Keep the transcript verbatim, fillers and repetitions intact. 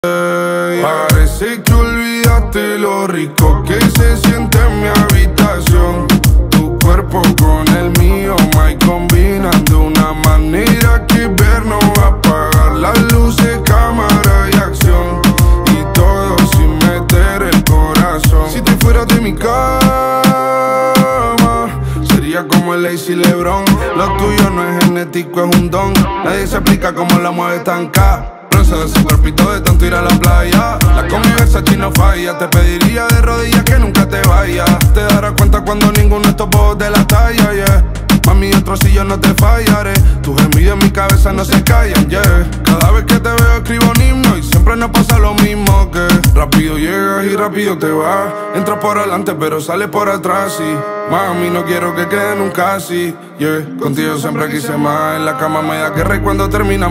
Parece que olvidaste lo rico que se siente en mi habitación. Tu cuerpo con el mío, my, combinan de una manera que ver no va a apagar las luces, cámara y acción. Y todo sin meter el corazón. Si te fueras de mi cama, sería como el Lazy LeBron. Lo tuyo no es genético, es un don. Nadie se explica cómo la mueves tan ca. De ese cuerpito de tanto ir a la playa. La convivencia chino falla. Te pediría de rodillas que nunca te vayas. Te darás cuenta cuando ninguno de estos bobos de la talla, yeah. Mami, otro si yo no te fallaré. Tus gemidos en mi cabeza no se callan, yeah. Cada vez que te veo escribo un himno y siempre nos pasa lo mismo, que rápido llegas y rápido te vas. Entras por adelante pero sales por atrás, y mami, no quiero que quede nunca así, yeah. Contigo siempre quise más. En la cama me da guerra y cuando termina